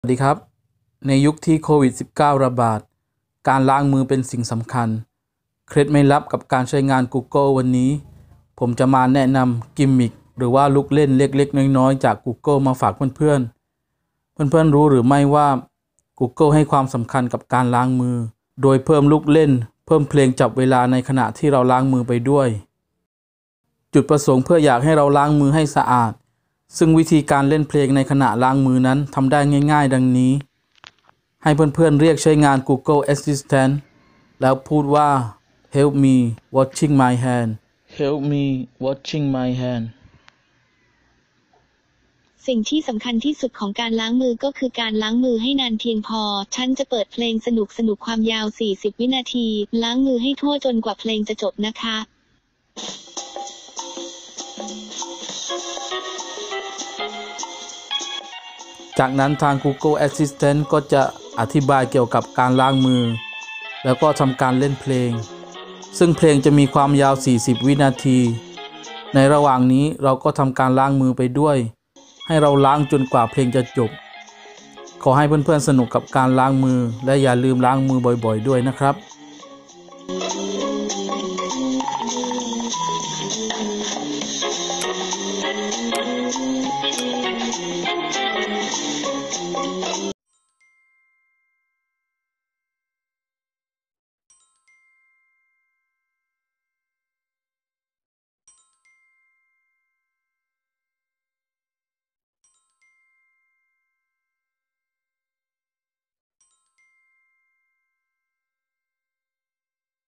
สวัสดีครับในยุคที่โควิด -19 ระบาดการล้างมือเป็นสิ่งสำคัญเคล็ดไม่ลับกับการใช้งาน Google วันนี้ผมจะมาแนะนำกิมมิคหรือว่าลูกเล่นเล็กๆน้อยๆจาก Google มาฝากเพื่อนๆรู้หรือไม่ว่า Google ให้ความสำคัญกับการล้างมือโดยเพิ่มลูกเล่นเพิ่มเพลงจับเวลาในขณะที่เราล้างมือไปด้วยจุดประสงค์เพื่ออยากให้เราล้างมือให้สะอาดซึ่งวิธีการเล่นเพลงในขณะล้างมือนั้นทำได้ง่ายๆดังนี้ให้เพื่อนๆเรียกใช้งาน Google Assistant แล้วพูดว่า Help me washing my hand Help me washing my hand สิ่งที่สำคัญที่สุดของการล้างมือก็คือการล้างมือให้นานเพียงพอฉันจะเปิดเพลงสนุกความยาว40วินาทีล้างมือให้ทั่วจนกว่าเพลงจะจบนะคะจากนั้นทาง Google Assistant ก็จะอธิบายเกี่ยวกับการล้างมือแล้วก็ทำการเล่นเพลงซึ่งเพลงจะมีความยาว40วินาทีในระหว่างนี้เราก็ทำการล้างมือไปด้วยให้เราล้างจนกว่าเพลงจะจบขอให้เพื่อนๆสนุกกับการล้างมือและอย่าลืมล้างมือบ่อยๆด้วยนะครับ